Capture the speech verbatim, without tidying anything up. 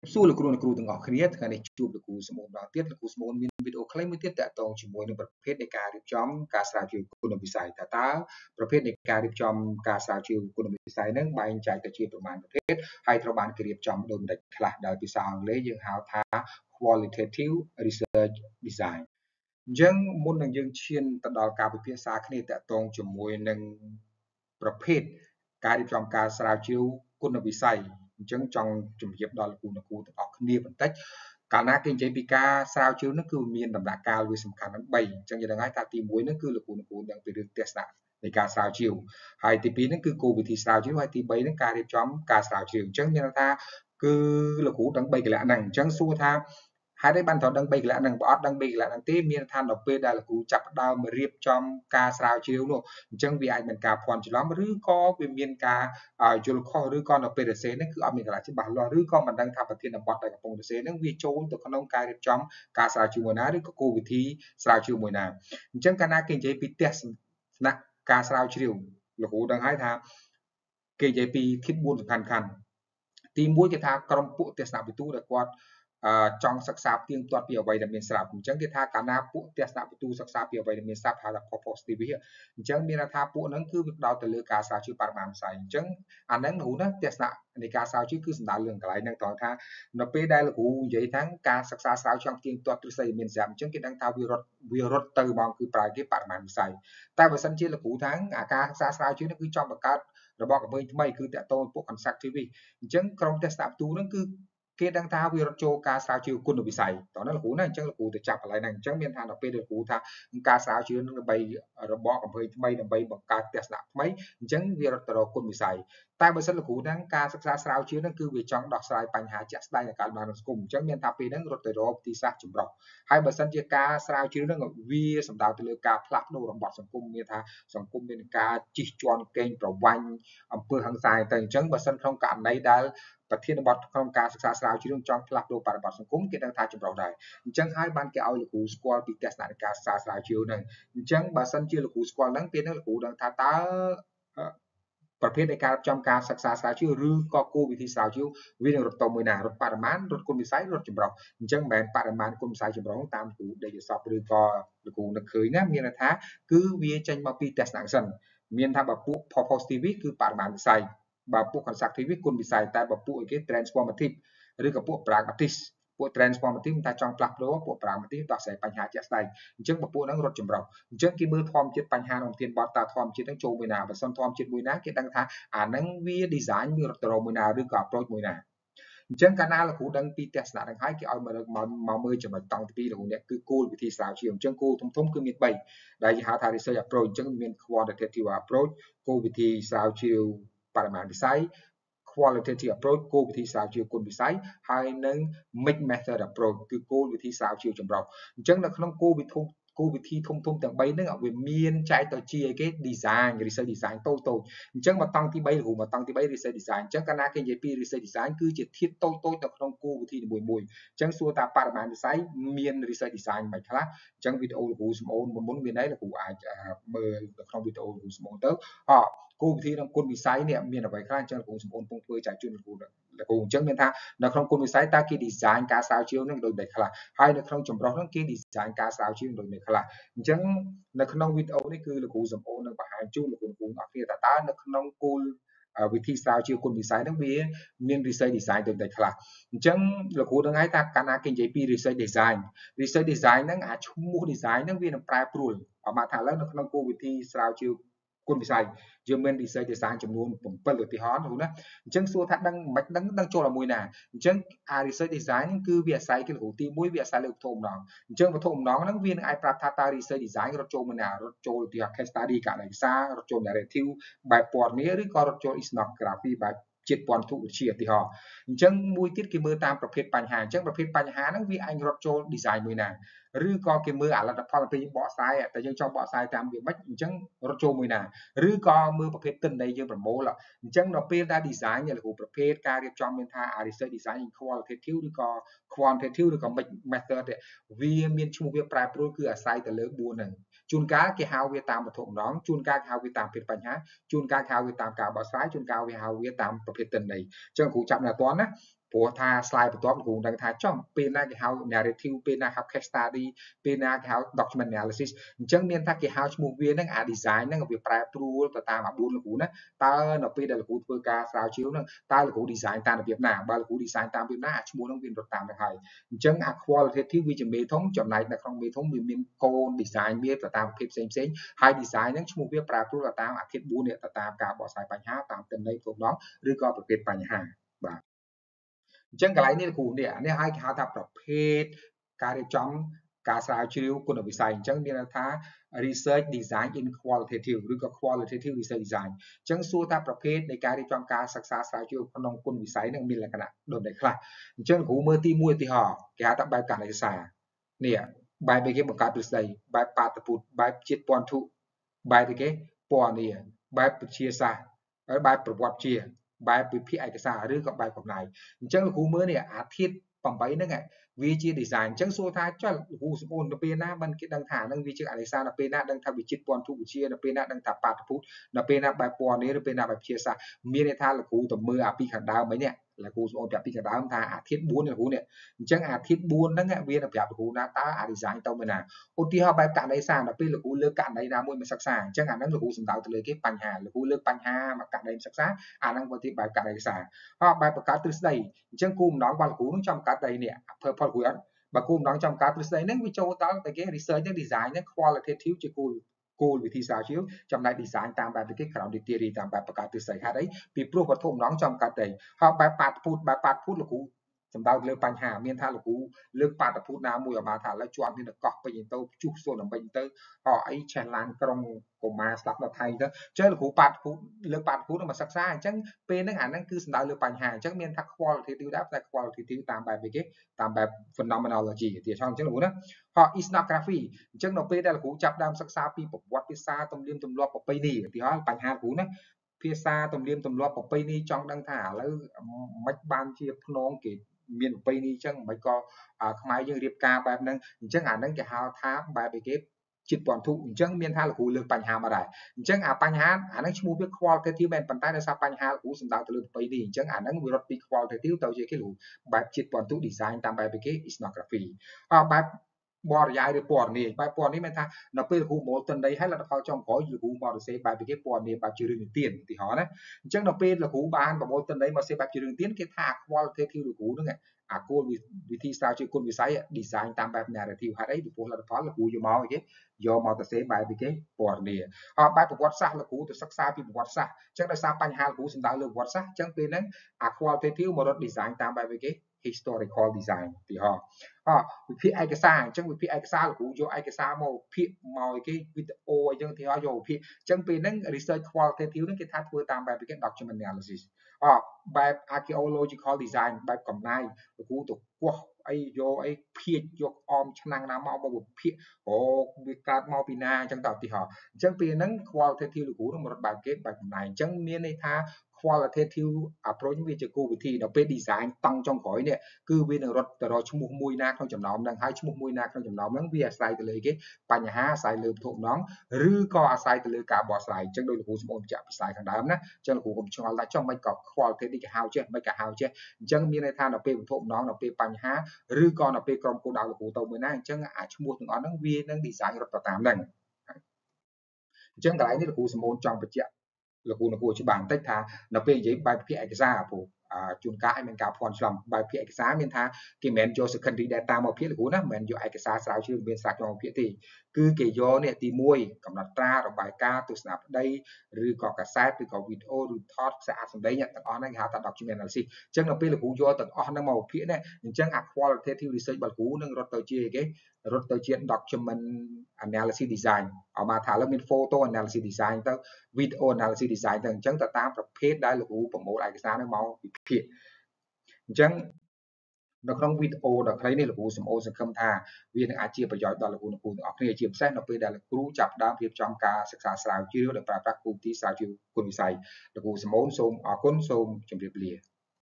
សួរលោកគ្រូអ្នកគ្រូទាំងអស់គ្នាថ្ងៃនេះជួបលោកគ្រូសមូនដល់ទៀតលោកគ្រូសមូនមានវីដេអូខ្លីមួយទៀតតាក់ទងជាមួយនឹងប្រភេទនៃការរៀបចំការស្រាវជ្រាវគុណវិស័យតើតើប្រភេទនៃការរៀបចំការស្រាវជ្រាវគុណវិស័យហ្នឹងបែងចែកទៅជាប្រមាណប្រភេទហើយត្រូវបានគេរៀបចំដូចម្តេចខ្លះដោយភាសាអង់គ្លេសយើងហៅថា Qualitative Research Design អញ្ចឹងមុននឹងយើងឈានទៅដល់ការពិភាក្សាគ្នាតាក់ទងជាមួយនឹងប្រភេទការរៀបចំការស្រាវជ្រាវគុណវិស័យអញ្ចឹងចង់ជម្រាបដល់លោកគ្រូអ្នកគ្រូទាំងអស់គ្នាបន្តិចកាលណាគេនិយាយពីការស្រាវជ្រាវនោះគឺមានដំណាក់កាលវាសំខាន់ទាំងបីអញ្ចឹងយើងដឹងហើយថាទីមួយនោះគឺលោកគ្រូអ្នកគ្រូដឹងពីរឿងទស្សនៈនៃការស្រាវជ្រាវហើយទីពីរនោះគឺគោលវិធីស្រាវជ្រាវហើយទីបីនោះការរៀបចំការស្រាវជ្រាវអញ្ចឹងមានន័យថាគឺលោកគ្រូដឹងបីកលៈហ្នឹងអញ្ចឹងសួរថាហើយបានត្រូវដឹងបីកលៈហ្នឹងបើអត់ដឹងបីកលៈហ្នឹងទេមានថាដល់ពេលដែលលោកគ្រូចាប់ផ្ដើមរៀបចំការស្រាវជ្រាវនោះអញ្ចឹងវាអាចមានការភ័ន្តច្រឡំឬក៏វាមានការយល់ខុសឬក៏នៅពេលរសេរហ្នឹងគឺអត់មានកលៈច្បាស់លាស់ឬក៏មិនដឹងថាប្រធានបទដែលកំពុងរសេរហ្នឹងវាចូលទៅក្នុងការរៀបចំការស្រាវជ្រាវមួយណាឬក៏គោលវិធីស្រាវជ្រាវមួយណាអញ្ចឹងកាលណាគេនិយាយពីទស្សនៈការស្រាវជ្រាវលោកគ្រូដឹងហើយថាគេនិយាយពីធាតុបួនសំខាន់ខាន់ទីមួយគេថាក្រុមពួកទស្សនវិទូដែលគាត់ចង់សិក្សាទៀងទាត់ពីអ្វីដែលមានស្រាប់អញ្ចឹងគេថាកាលណាពួកទស្សនវិទូសិក្សាពីអ្វីដែលមានស្រាប់ហៅថា positive អញ្ចឹងមានន័យថាពួកហ្នឹងគឺវាផ្ដោតទៅលើការស្រាវជ្រាវបរិមាណវិស័យអញ្ចឹងអាហ្នឹងលោកណាទស្សនៈនៃការស្រាវជ្រាវគឺសំដៅលើកន្លែងហ្នឹងត្រង់ថានៅពេលដែលលោកគ្រូនិយាយថាការសិក្សាស្រាវជ្រាវទៀងទាត់ទ្រឹស្ដីមានស្រាប់អញ្ចឹងគេដឹងថាវារត់វារត់ទៅហ្មងគឺប្រើគេបរិមាណវិស័យតែបើសិនជាលោកគ្រូថាអាការសិក្សាស្រាវជ្រាវនេះគឺចង់បង្កើតរបស់កំពើថ្មីគឺតកតងពួក constructive អញ្ចឹងក្រុមទស្សនវិទូហ្នឹងគឺគេដឹងថាវារត់ចូលការស្រាវជ្រាវគុណវិស័យតោះណាលោកគ្រូណាអញ្ចឹងលោកគ្រូទៅចាប់កន្លែងហ្នឹងអញ្ចឹងមានថាដល់ពេលលោកគ្រូថាការស្រាវជ្រាវនឹងដើម្បីរបបកំភើញថ្មីដើម្បីបង្កើតទស្សនៈថ្មីអញ្ចឹងវារត់ទៅរកគុណវិស័យតែបើសិនលោកគ្រូហ្នឹងការសិក្សាស្រាវជ្រាវហ្នឹងគឺវាចង់ដោះស្រាយបញ្ហាជាក់ស្ដែងដែលកើតឡើងក្នុងសង្គមអញ្ចឹងមានថាពេលហ្នឹងរត់ទៅរកទីសាស្ត្រចម្រុះហើយបើសិនជាការស្រាវជ្រាវហ្នឹងវាសំដៅទៅលើការផ្លាស់ប្ដូររបបសង្គមមានថាសង្គមមានការជិះជាន់កេងប្រវ័ញ្ចអំពើហិង្សាទៅអញ្ចឹងបើសិនក្នុងករណីដែលប្រធានបទក្នុងការសិក្សាស្រាវជ្រាវចង់ផ្លាស់ប្ដូរបរិបទសង្គមគេដឹងថាចម្រុះដែរអញ្ចឹងហើយបានគេឲ្យលោកគ្រូស្គាល់ពីទស្សនៈការសិក្សាស្រាវជ្រាវហ្នឹងអញ្ចឹងបើសិនជាលោកគ្រូស្គាល់ហ្នឹងពេលហ្នឹងលោកគ្រូដឹងថាតើប្រភេទនៃការចំការសិក្សាស្រាវជ្រាវឬក៏គោលវិធីស្រាវជ្រាវវានឹងរត់ទៅមួយណារត់បរិមាណរត់គុណវិស័យរត់ចម្រុះអញ្ចឹងមិនមែនបរិមាណគុណវិស័យចម្រុះតាមគ្រូដេកសពឬក៏លោកគ្រូនឹកឃើញណាមានន័យថាគឺវាចេញមកពីទស្សនៈសិនមានថាបើពួក positive គឺបរិមាណវិស័យបើពួក constructive គុណវិស័យតែបើពួកគេ transformative ឬក៏ពួក pragmatist ពួក transformative ថាចង់ផ្លាស់ប្ដូរពួក pragmatic ដោះស្រាយបញ្ហាជាក់ស្ដែងអញ្ចឹងបើពួកហ្នឹងរត់ចម្រុះអញ្ចឹងគេមើលធម្មជាតិបញ្ហាក្នុងធានបត់តើធម្មជាតិហ្នឹងចូលមួយណាបើសិនធម្មជាតិមួយណាគេដឹងថាអាហ្នឹងវា design វារត់ទៅរកមួយណាឬក៏ approach មួយណាអញ្ចឹងកាលណាលោកគ្រូដឹងពីទស្សនៈហ្នឹងហើយគេឲ្យមកមកមើលចំណុចតង់ទីពីរលោកគ្រូនេះគឺគោលវិធីស្រាវជ្រាវអញ្ចឹងគោលធំធំគឺមានបីដែលគេហៅថា research approach អញ្ចឹងមាន quantitative approach គោលវិធីស្រាវជ្រាវបរិមាណវិស័យ qualitative approach គោលវិធីស្រាវជ្រាវគុណវិស័យហើយនិង mixed method approach គឺគោលវិធីស្រាវជ្រាវចម្រុះអញ្ចឹងនៅក្នុងគោលវិធីគោលវិធីធំធំទាំងបីហ្នឹងវាមានចែកទៅជាអីគេ design research design តូចតូចអញ្ចឹងមកតង់ទីបីលោកគ្រូមកតង់ទីបី research design អញ្ចឹងកាលណាគេនិយាយពី research design គឺជាធាតុតូចតូចនៅក្នុងគោលវិធីនីមួយមួយអញ្ចឹងសួរថាបរិមាណវិស័យមាន research design មិនខ្លះអញ្ចឹងវីដេអូលោកគ្រូស្មូនមុនមុនមានអីលោកគ្រូអាចមើលនៅក្នុងវីដេអូលោកគ្រូស្មូនទៅអគោលវិធីក្នុងគុណវិស័យនេះមានអ្វីខ្លះអញ្ចឹងលោកគ្រូស្មូនពងធ្វើចែកជូនលោកគ្រូលោកគ្រូអញ្ចឹងមានថានៅក្នុងគុណវិស័យតើគេ design ការស្រាវជ្រាវនឹងដូចតែខ្លះហើយនៅក្នុងចម្រុះហ្នឹងគេ design ការស្រាវជ្រាវដូចតែខ្លះអញ្ចឹងនៅក្នុងវីដេអូនេះគឺលោកគ្រូសំអូននឹងបង្ហាញជូនលោកគ្រូអរគ្នាតើតើនៅក្នុងគោលវិធីស្រាវជ្រាវគុណវិស័យហ្នឹងវាមាន research design ដូចតែខ្លះអញ្ចឹងលោកគ្រូដឹងហើយថាកាលណាគេនិយាយពី research design research design ហ្នឹងអាឈ្មោះ design ហ្នឹងវានឹងប្រែប្រួលអមថាឥឡូវនៅក្នុងគោលវិធីស្រាវជ្រាវគុណវិស័យយើងមាន research design ចំនួនbảyឧទាហរណ៍ណាអញ្ចឹងសួរថាដឹងមិនដឹងដឹងចូលជាមួយណាអញ្ចឹងអា research design គឺវាអាស្រ័យគេលោកគ្រូទីមួយវាអាស្រ័យលើវត្ថុបំណងអញ្ចឹងវត្ថុបំណងហ្នឹងវានឹងអាចប្រាប់ថាតើ research design រត់ចូលមួយណារត់ចូលទី case study ករណីវិសារត់ចូល narrative បែបពណ៌នាឬក៏រត់ចូល ethnography បែបជាតិពន្ធុវិទ្យាឧទាហរណ៍អញ្ចឹងមួយទៀតគេមើលតាមប្រភេទបញ្ហាអញ្ចឹងប្រភេទបញ្ហាហ្នឹងវាអាចរត់ចូល design មួយណាឬក៏គេមើលអាលទ្ធផលទៅយើងបកស្រាយតែយើងចង់បកស្រាយតាមវាមិនអញ្ចឹងរត់ចូលមួយណាឬក៏មើលប្រភេទទិន្នន័យយើងប្រមូលអញ្ចឹងដល់ពេលដែល design នេះលោកប្រភេទការរៀបចំមានថា research design qualitative ឬក៏ quantitative ឬក៏ mixed method វាមានឈ្មោះវាប្រែប្រួលគឺអាស្រ័យទៅលើបួនហ្នឹងជួនកាលគេហៅវាតាមវត្ថុម្ដងជួនកាលគេហៅវាតាមប្រភេទបញ្ហាជួនកាលគេហៅវាតាមការបកស្រាយជួនកាលវាហៅវាតាមប្រភេទទិន្នន័យអញ្ចឹងគ្រូចាប់នៅអត់ទាន់ណាព្រោះថា slide បន្ទាប់លោកគ្រូដឹងថាចំពេលណាគេហៅ narrative ពេលណាហៅ case study ពេលណាគេហៅ document analysis អញ្ចឹងមានថាគេហៅឈ្មោះវាហ្នឹងអា design ហ្នឹងវាប្រែប្រួលទៅតាមអាបួនលោកគ្រូណាតើនៅពេលដែលលោកគ្រូធ្វើការស្រាវជ្រាវហ្នឹងតើលោកគ្រូ design តាមរបៀបណាបើលោកគ្រូ design តាមរបៀបណាអាឈ្មោះហ្នឹងវារត់តាមទៅហើយអញ្ចឹងអា qualitative វាជាមេធំចំណែកនៅក្នុងមេធំវាមានកូន design វាទៅតាមប្រភេទផ្សេងផ្សេងហើយ design ហ្នឹងឈ្មោះវាប្រែប្រួលទៅតាមអាធាតុបួននេះទៅតាមការបកស្រាយបញ្ហាតាមទិន្នន័យគ្រប់ដងឬក៏ប្រភេទបញ្ហាបាទអញ្ចឹងកន្លែងនេះលោកគ្រូនេះនេះឲ្យគេហៅថាប្រភេទការរៀបចំការស្រាវជ្រាវគុណវិស័យអញ្ចឹងមានន័យថា research design in qualitative ឬក៏ qualitative research design អញ្ចឹងសួរថាប្រភេទនៃការរៀបចំការសិក្សាស្រាវជ្រាវក្នុងគុណវិស័យនឹងមានលក្ខណៈដូចតែខ្លះអញ្ចឹងគ្រូមើលទីមួយឧទាហរណ៍គេហៅថាបែបការសិក្សានេះបែបគេបង្កើតទ្រឹស្ដីបែបបាតុភូតបែបជាតិពន្ធុបែបគេពណ៌នាបែបវិទ្យាសាស្ត្រហើយបែបប្រវត្តិជាបែបវិភាគឯកសារឬក៏បែបកំណាយអញ្ចឹងលោកគ្រូមើលនេះអាធាតុtámហ្នឹងវាជា design អញ្ចឹងសួរថាចុះលោកគ្រូសម្បូរទៅពេលណាមិនគេដឹងថាហ្នឹងវាជាអនិសានៅពេលណាដឹងថាវិជាតិពន្ធុវិជានៅពេលណាដឹងថាបាតុភូតនៅពេលណាបែបពណ៌នាឬពេលណាបែបវិទ្យាសាស្ត្រមានន័យថាលោកគ្រូទៅមើលអាពីខាងដើមមិញនេះលោកគ្រូស្អូនប្រាប់ពីខាងដើមថាអាធាតុបួនលោកគ្រូនេះអញ្ចឹងអាធាតុបួនហ្នឹងវាទៅប្រាប់លោកគ្រូណាតើអា design ទៅមួយណាឧទាហរណ៍បែបករណីសាស្ត្រដល់ពេលលោកគ្រូលើកករណីណាមួយមកសិក្សាអញ្ចឹងអាហ្នឹងលោកគ្រូសំដៅទៅលើគេបញ្ហាលោកគ្រូលើកបញ្ហាមកករណីសិក្សាអាហ្នឹងវាទីបែបករណីសាស្ត្រហើយបែបបង្កើតទ្រឹស្ដីអញ្ចឹងគូម្ដងរបស់លោកគ្រូនឹងចំកើតដីនេះផលផលគ្រូអត់បើគូម្ដងចំកើតទ្រឹស្ដីហ្នឹងវាចូលដល់តែគេ research ហ្នឹង design ហ្នឹង qualitative ជាគោលគោលវិធីស្រាវជ្រាវចំណែក design តាមបែបគេ ground theory តាមបែបបង្កើតទ្រឹស្ដីហេតុអីពីព្រោះវត្ថុម្ដងចំកើតដីហើយបែបបាតុភូតបែបបាតុភូតលោកគ្រូសំដៅលើបញ្ហាមានថាលោកគ្រូលើកបាតុភូតណាមួយឲ្យបានថាឥឡូវជាប់មានកោះពេញទៅជុះសូនដើម្បីទៅអអីឆេះឡានក្រុងកុមារស្ដាប់ដល់ថៃទៅចេះលោកគ្រូបាតុភូតលើកបាតុភូតមកសិក្សាអញ្ចឹងពេលហ្នឹងអាហ្នឹងគឺសំដៅលើបញ្ហាអញ្ចឹងមានថា qualitative ដែរតែ qualitative តាមបែបគេតាមបែប phenomenology ទៀតអញ្ចឹងលោកគ្រូណាហើយ ethnography អញ្ចឹងនៅពេលដែលលោកគ្រូចាប់ដើមសិក្សាពីប្រវត្តិសាស្ត្រទំនៀមទម្លាប់ប្រពៃណីឧទាហរណ៍បញ្ហាលោកគ្រូណាភាសាទំនៀមទម្លាប់ប្រពៃណីចង់ដឹងថាឥឡូវមិនបានជាភ្នងគេមានប្រពៃណីអញ្ចឹងមិនក៏ខ្មែរយើងរៀបការបែបហ្នឹងអញ្ចឹងអាហ្នឹងគេហៅថាបែបគេជាតិពន្ធុអញ្ចឹងមានថាលោកគ្រូលើកបញ្ហាមកដែរអញ្ចឹងអាបញ្ហាអាហ្នឹងឈ្មោះវា qualitative មែនប៉ុន្តែដោយសារបញ្ហាលោកគ្រូសំដៅទៅលើប្រពៃណីអញ្ចឹងអាហ្នឹងវារត់ពី qualitative ទៅជាគេលោកបែបជាតិពន្ធុ design តាមបែបគេ ethnography អបែបបរិយាយឬពណ៌នាបែបពណ៌នេះមានថានៅពេលលោកគ្រូមកទិន្នន័យហើយលទ្ធផលចុងក្រោយលោកគ្រូមកសរសេរបែបគេពណ៌នាបែបជារឿងនិទានឧទាហរណ៍ណាអញ្ចឹងនៅពេលលោកគ្រូបានប្រមូលទិន្នន័យមកសរសេរបែបជារឿងនិទានគេថា qualitative លោកគ្រូហ្នឹងអាគោលវិធីស្រាវជ្រាវគុណវិស័យ design តាមបែប narrative ហេតុអីពីព្រោះលទ្ធផលលោកគ្រូយកមកអីគេយកមកសរសេរបែបគេពណ៌នាហើយបែបប្រវត្តិសាស្ត្រលោកគ្រូទៅសិក្សាពីប្រវត្តិសាស្ត្រអញ្ចឹងដោយសារបញ្ហាលោកគ្រូសំដៅលើប្រវត្តិសាស្ត្រអញ្ចឹងពេលហ្នឹងអា qualitative មករត់ design តាមបែបគេ historical design ទីហោអវិភាគឯកសារអញ្ចឹងវិភាគឯកសារលោកគ្រូយកឯកសារមកវិភាគមកអីគេវីដេអូអីចឹងទីហោយកវិភាគអញ្ចឹងពេលហ្នឹង research qualitative ហ្នឹងគេថាធ្វើតាមបែបគេ document analysis អបែប archaeological design បែបកំណាយលោកគ្រូទៅគោះអីយកអីភាគយកអមឆ្នាំងណាមកមកវិភាគអូវាកើតមកពីណាអញ្ចឹងតទីហោអញ្ចឹងពេលហ្នឹង qualitative លោកគ្រូនឹងរត់បែបគេបែបកំណាយអញ្ចឹងមានន័យថា qualitative approach វាជាគោលវិធីដល់ពេល design តង់ចុងក្រោយនេះគឺវានឹងរត់ទៅរកឈ្មោះមួយណាក្នុងចំណោមហ្នឹងហើយឈ្មោះមួយណាក្នុងចំណោមហ្នឹងវាអាស្រ័យទៅលើគេបញ្ហាអាស្រ័យលើវត្ថុម្ដងឬក៏អាស្រ័យទៅលើការបកស្រាយអញ្ចឹងដោយលោកគ្រូសម្បូរបញ្ជាក់ពីស្លាយខាងដើមណាអញ្ចឹងលោកគ្រូកុំឆ្ងល់ថាចុះមិនក៏ qualitative គេហៅចេះមិនក៏ហៅចេះអញ្ចឹងមានន័យថានៅពេលវត្ថុម្ដងនៅពេលបញ្ហាឬក៏នៅពេលក្រុមគោលដៅលោកគ្រូទៅមួយណាអញ្ចឹងអាឈ្មោះទាំងអស់ហ្នឹងវានឹង design រត់ទៅតាមហ្នឹងអញ្ចឹងកន្លែងនេះលោកគ្រូសម្បូរចង់បញ្ជាក់លោកគ្រូនៅគួរច្បាស់បន្តិចថានៅពេលនិយាយបែបវិភាគឯកសារព្រោះជួនកាលឲ្យមានការភ័ន្តច្រឡំបែបវិភាគឯកសារមានថាគេមិនមែនយក secondary data មកវិភាគលោកគ្រូណាមិនមែនយកឯកសារស្រាវជ្រាវមានសារក្នុងវិភាគទេគឺគេយកនេះទីមួយកំណត់ត្រារបាយការណ៍ទស្សនវិស័យឬក៏កាសែតឬក៏វីដេអូឬថតខ្សែអាសម្ដែងទាំងអស់ហ្នឹងគេហៅថា document analysis អញ្ចឹងនៅពេលលោកគ្រូយកទាំងអស់ហ្នឹងមកវិភាគនេះអញ្ចឹងអា qualitative research របស់លោកគ្រូនឹងរត់ទៅជាគេរត់ទៅជា document analysis design អមកថាឥឡូវមាន photo analysis design ទៅ video analysis design ទៅអញ្ចឹងទៅតាមប្រភេទដែលលោកគ្រូប្រមូលឯកសារហ្នឹងមកវិភាគអញ្ចឹងនៅក្នុងវីដេអូដ៏ខ្លីនេះលោកគ្រូសំអូនសង្ឃឹមថាវានឹងអាចជាប្រយោជន៍ដល់លោកគ្រូអ្នកគ្រូទាំងអស់គ្នាជាពិសេសនៅពេលដែលលោកគ្រូចាប់ផ្ដើមរៀបចំការសិក្សាស្រាវជ្រាវដោយប្រើប្រាស់គោលវិធីស្រាវជ្រាវគុណវិស័យលោកគ្រូសំអូនសូមអរគុណសូមជម្រាបលា